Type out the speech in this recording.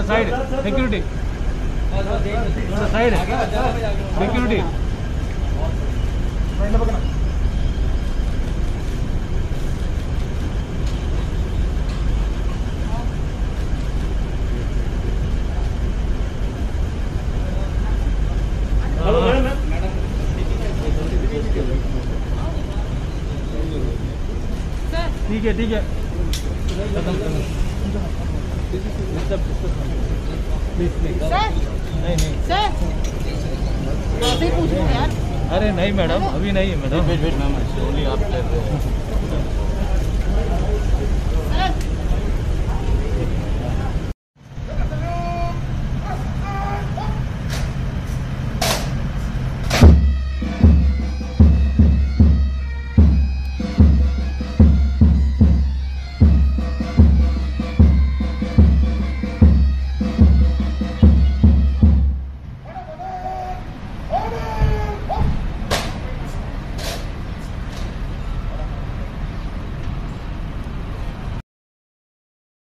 Side security side security ठीक है ठीक है नहीं नहीं सर आप ही पूछो यार। अरे नहीं मैडम अभी नहीं है मैडम वेट मैम ओनली आप